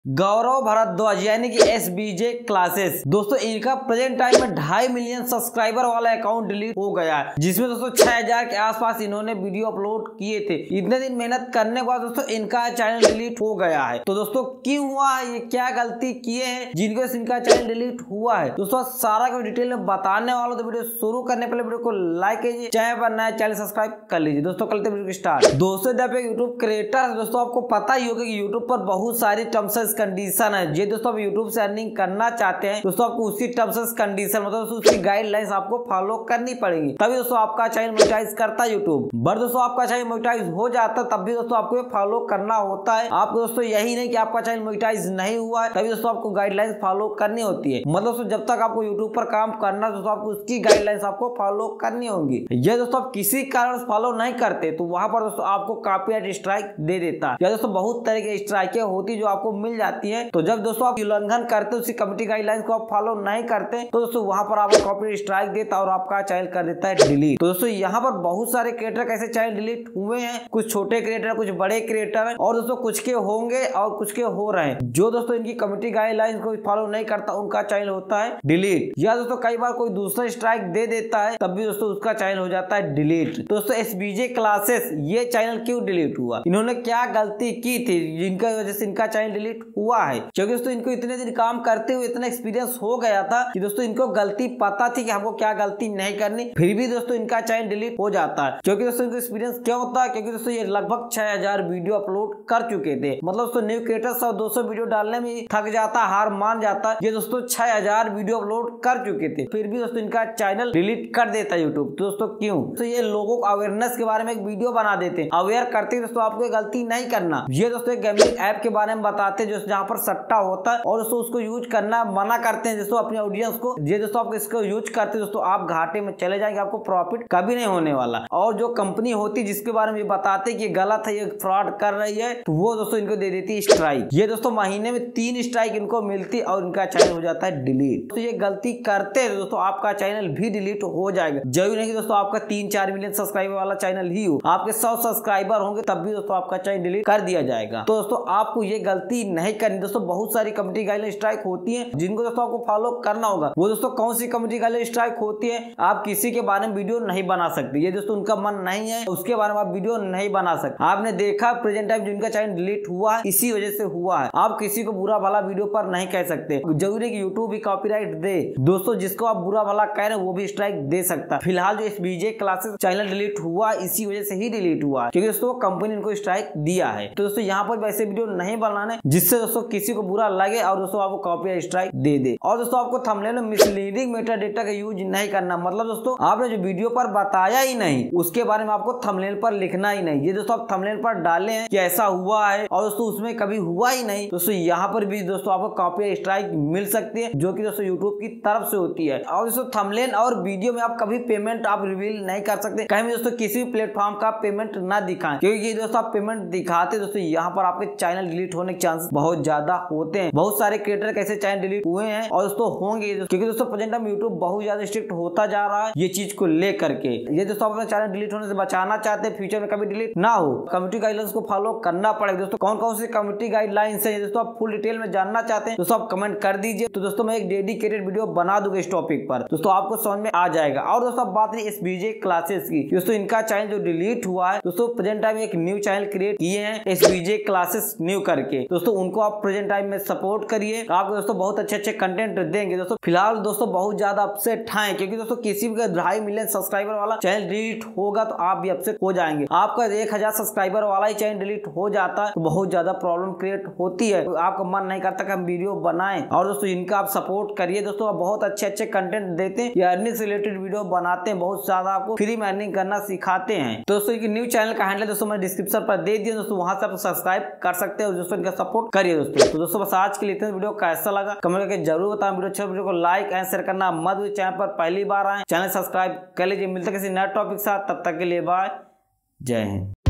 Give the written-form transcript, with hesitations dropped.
गौरव भारद्वाज यानी कि SBJ classes दोस्तों इनका प्रेजेंट टाइम में 2.5 मिलियन सब्सक्राइबर वाला अकाउंट डिलीट हो गया है, जिसमें दोस्तों 6000 के आसपास इन्होंने वीडियो अपलोड किए थे। इतने दिन मेहनत करने के बाद दोस्तों इनका चैनल डिलीट हो गया है। तो दोस्तों क्यों हुआ है, ये क्या गलती किए हैं जिनकी वजह से इनका चैनल डिलीट हुआ है, दोस्तों सारा को डिटेल में बताने वाला। तो वीडियो शुरू करने पहले वीडियो को लाइक कीजिए, चैनल पर नया चैनल सब्सक्राइब कर लीजिए। दोस्तों करते वीडियो की स्टार्ट। दोस्तों जब एक यूट्यूब क्रिएटर है दोस्तों, आपको पता ही होगा कि यूट्यूब पर बहुत सारी टर्म्स एंड कंडीशन है। ये दोस्तों आप यूट्यूब से अर्निंग करना चाहते हैं दोस्तों, आपको उसी टर्म्स एंड कंडीशन मतलब उसकी गाइडलाइंस आपको फॉलो करनी पड़ेगी, तभी दोस्तों आपका चैनल मोनेटाइज करता है यूट्यूब। बट दोस्तों आपका चैनल मोनेटाइज हो जाता है तब भी दोस्तों आपको फॉलो करना होता है। आपको दोस्तों यही नहीं कि आपका चैनल मोनेटाइज नहीं हुआ है तभी दोस्तों आपको गाइडलाइंस फॉलो करनी होती है। मतलब दोस्तों जब तक आपको यूट्यूब पर काम करना दोस्तों आपको उसकी गाइडलाइंस आपको फॉलो करनी होगी। ये दोस्तों आप किसी कारण फॉलो नहीं करते तो वहां पर दोस्तों आपको कॉपीराइट स्ट्राइक दे देता है। या दोस्तों बहुत तरह की स्ट्राइकें होती जो आपको मिल जाती है। तो जब दोस्तों आप उल्लंघन करते उसी कमेटी गाइडलाइंस को आप फॉलो नहीं करते तो दोस्तों वहां पर आपको कॉपीराइट स्ट्राइक देता है और आपका चैनल कर देता है डिलीट। तो दोस्तों यहाँ पर बहुत सारे क्रिएटर कैसे चैनल डिलीट हुए हैं, कुछ छोटे क्रिएटर कुछ बड़े क्रिएटर हैं और दोस्तों कुछ के होंगे और कुछ के हो रहे हैं। जो दोस्तों इनकी कमेटी गाइडलाइंस को फॉलो नहीं करता उनका चैनल होता है डिलीट। या दोस्तों कई बार कोई दूसरा स्ट्राइक दे देता है तब भी दोस्तों उसका चैनल हो जाता है डिलीट। दोस्तों SBJ क्लासेस ये चैनल क्यों डिलीट हुआ, इन्होंने क्या गलती की थी जिनका वजह से इनका चैनल डिलीट हुआ है? क्योंकि दोस्तों इनको इतने दिन काम करते हुए इतना एक्सपीरियंस हो गया था कि दोस्तों इनको गलती पता थी कि हमको क्या गलती नहीं करनी, फिर भी दोस्तों इनका चैनल डिलीट हो जाता है। क्योंकि दोस्तों इनको एक्सपीरियंस क्या होता है, क्योंकि दोस्तों ये लगभग 6000 वीडियो अपलोड कर चुके थे। मतलब दोस्तों न्यू क्रिएटर 100-200 वीडियो डालने में थक जाता, हार मान जाता। ये दोस्तों 6000 वीडियो अपलोड कर चुके थे, फिर भी दोस्तों इनका चैनल डिलीट कर देता है यूट्यूब। तो दोस्तों क्यों? तो ये लोगों को अवेयरनेस के बारे में एक वीडियो बना देते हैं, अवेयर करते हैं दोस्तों आपको गलती नहीं करना। ये दोस्तों एक गेमिंग ऐप के बारे में बताते हैं जहाँ पर सट्टा होता है और दोस्तों उसको यूज करना मना करते हैं दोस्तों अपने ऑडियंस को। ये दोस्तों आप इसको यूज करते हैं दोस्तों आप घाटे में चले जाएंगे, आपको प्रॉफिट कभी नहीं होने वाला। और जो कंपनी होती जिसके बारे में ये बताते कि गलत है, ये फ्रॉड कर रही है, तो वो दोस्तों इनको दे देती है स्ट्राइक। ये दोस्तों महीने में 3 स्ट्राइक इनको मिलती और इनका चैनल हो जाता है डिलीट। तो ये गलती करते हैं दोस्तों आपका चैनल भी डिलीट हो जाएगा। जरूरी नहीं कि दोस्तों आपका 3-4 मिलियन सब्सक्राइबर वाला चैनल ही हो, आपके 100 सब्सक्राइबर होंगे तब भी दोस्तों आपका चैनल डिलीट कर दिया जाएगा। तो दोस्तों आपको ये गलती नहीं करनी। दोस्तों बहुत सारी कमेटी गाइडलाइन स्ट्राइक होती है जिनको दोस्तों आपको फॉलो करना होगा। वो दोस्तों कौन सी कमेटी गाइडलाइन स्ट्राइक होती है, आप किसी के बारे में वीडियो नहीं बना सकते। ये दोस्तों उनका मन नहीं है उसके बारे में आप वीडियो नहीं बना सकते। आपने देखा प्रेजेंट टाइम जिनका चैनल डिलीट हुआ है इसी वजह से हुआ है। आप किसी को बुरा भला वीडियो पर नहीं कह सकते, जरूरी है कि यूट्यूब भी कॉपीराइट दे। दोस्तों जिसको आप बुरा भला कह रहे हैं वो भी स्ट्राइक दे सकता है। फिलहाल जो SBJ क्लासेस चैनल डिलीट हुआ इसी वजह से ही डिलीट हुआ क्योंकि दोस्तों कंपनी इनको स्ट्राइक दिया है। तो दोस्तों यहाँ पर वैसे वीडियो नहीं बनाने जिससे दोस्तों किसी को बुरा लगे और दोस्तों आपको कॉपीराइट स्ट्राइक दे। और दोस्तों आपको थंबनेल में मिसलीडिंग मेटा डेटा का यूज नहीं करना। मतलब दोस्तों आपने जो वीडियो पर बताया ही नहीं उसके बारे में आपको थंबनेल पर लिखना ही नहीं। ये दोस्तों आप थंबनेल पर डाले हैं कि ऐसा हुआ है और दोस्तों उसमें कभी हुआ ही नहीं, दोस्तों यहाँ पर भी दोस्तों आपको कॉपीराइट स्ट्राइक मिल सकती है जो कि दोस्तों यूट्यूब की तरफ से होती है। और दोस्तों थंबनेल और वीडियो में आप कभी पेमेंट आप रिवील नहीं कर सकते, कहीं भी दोस्तों किसी भी प्लेटफॉर्म का पेमेंट ना दिखाएं, क्योंकि दोस्तों आप पेमेंट दिखाते दोस्तों यहाँ पर आपके चैनल डिलीट होने के चांसेस बहुत ज्यादा होते हैं। बहुत सारे क्रिएटर कैसे चैनल डिलीट हुए हैं और दोस्तों होंगे, क्योंकि दोस्तों प्रेजेंट टाइम यूट्यूब बहुत ज्यादा स्ट्रिक्ट होता जा रहा है ये चीज को लेकर के। ये दोस्तों अपना चैनल डिलीट होने से बचाना चाहते हैं, फ्यूचर में कभी डिलीट ना हो, कमेटी गाइडलाइंस को फॉलो करना पड़ेगा। दोस्तों कौन कौन सी कमेटी गाइडलाइंस है दोस्तों आप फुल डिटेल में जानना चाहते हैं दोस्तों आप कमेंट कर दीजिए। तो दोस्तों मैं एक डेडिकेटेड वीडियो बना दूंगा इस टॉपिक पर, दोस्तों आपको समझ में आ जाएगा। और दोस्तों बात रही SBJ क्लासेस की, दोस्तों इनका चैनल जो डिलीट हुआ है दोस्तों प्रेजेंट टाइम एक न्यू चैनल क्रिएट किए हैं SBJ क्लासेस न्यू करके। दोस्तों उनको आप प्रेजेंट टाइम में सपोर्ट करिए, आपको दोस्तों बहुत अच्छे कंटेंट देंगे। दोस्तों फिलहाल दोस्तों बहुत ज्यादा अपसेट हैं क्योंकि दोस्तों किसी भी 2.5 मिलियन सब्सक्राइबर वाला चैनल डिलीट होगा तो आप भी अपसेट हो जाएंगे। आपका 1000 सब्सक्राइबर वाला ही चैनल डिलीट हो जाता है तो बहुत ज्यादा प्रॉब्लम क्रिएट होती है। तो आपका मन नहीं करता कि हम वीडियो बनाएं। और दोस्तों इनका आप सपोर्ट करिए। दोस्तों आप बहुत अच्छे कंटेंट देते हैं, ये अर्निंग से रिलेटेड वीडियो बनाते हैं, बहुत ज्यादा आपको फ्री में अर्निंग करना सिखाते हैं। दोस्तों इनकी न्यू चैनल का हैंडल दोस्तों मैंने डिस्क्रिप्शन पर दे दिया, दोस्तों वहां से आप सब्सक्राइब कर सकते हैं। दोस्तों इनका सपोर्ट करिए दोस्तों। तो दोस्तों बस आज के लिए वीडियो कैसा लगा कमेंट करके जरूर बताएं। वीडियो को लाइक एंड शेयर करना मत भूलिए। चैनल पर पहली बार आए चैनल सब्सक्राइब कर लीजिए। मिलते किसी नए टॉपिक के साथ, तब तक के लिए बाय, जय हिंद।